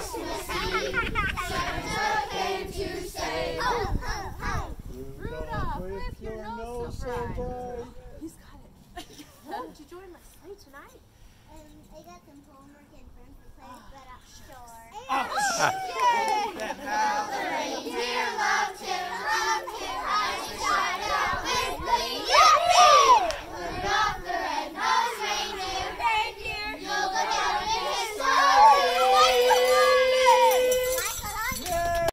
Christmas Eve, Santa came to say, ho, ho, ho. Rudolph, with your nose so bright. He's got it. Did you join my sleigh tonight? I got some homework and friends to play, but